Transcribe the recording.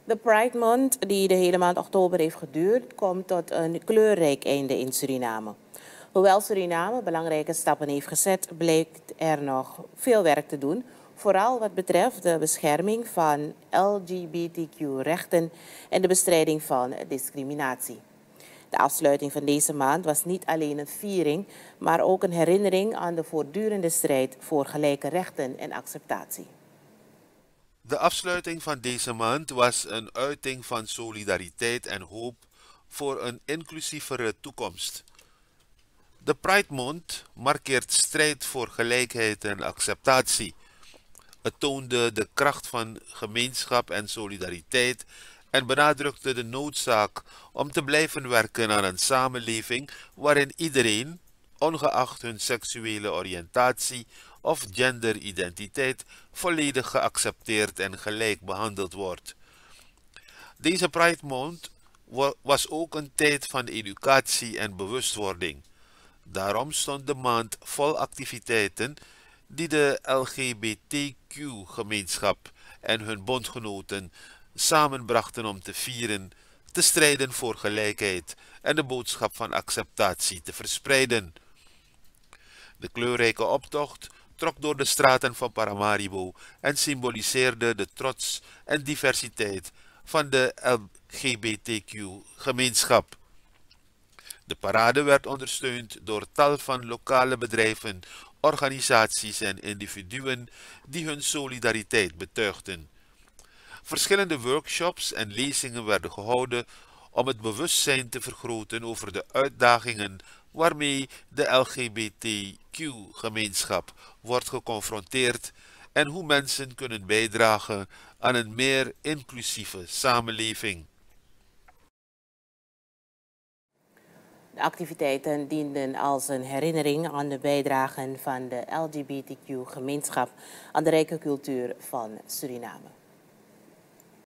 De Pride Month, die de hele maand oktober heeft geduurd, komt tot een kleurrijk einde in Suriname. Hoewel Suriname belangrijke stappen heeft gezet, blijkt er nog veel werk te doen. Vooral wat betreft de bescherming van LGBTQ-rechten en de bestrijding van discriminatie. De afsluiting van deze maand was niet alleen een viering, maar ook een herinnering aan de voortdurende strijd voor gelijke rechten en acceptatie. De afsluiting van deze maand was een uiting van solidariteit en hoop voor een inclusievere toekomst. De Pride Month markeert strijd voor gelijkheid en acceptatie. Het toonde de kracht van gemeenschap en solidariteit en benadrukte de noodzaak om te blijven werken aan een samenleving waarin iedereen, ongeacht hun seksuele oriëntatie of genderidentiteit, volledig geaccepteerd en gelijk behandeld wordt. Deze Pride Month was ook een tijd van educatie en bewustwording. Daarom stond de maand vol activiteiten die de LGBTQ-gemeenschap en hun bondgenoten samenbrachten om te vieren, te strijden voor gelijkheid en de boodschap van acceptatie te verspreiden. De kleurrijke optocht trok door de straten van Paramaribo en symboliseerde de trots en diversiteit van de LGBTQ-gemeenschap. De parade werd ondersteund door tal van lokale bedrijven, organisaties en individuen die hun solidariteit betuigden. Verschillende workshops en lezingen werden gehouden om het bewustzijn te vergroten over de uitdagingen waarmee de LGBTQ-gemeenschap wordt geconfronteerd en hoe mensen kunnen bijdragen aan een meer inclusieve samenleving. De activiteiten dienden als een herinnering aan de bijdragen van de LGBTQ-gemeenschap aan de rijke cultuur van Suriname.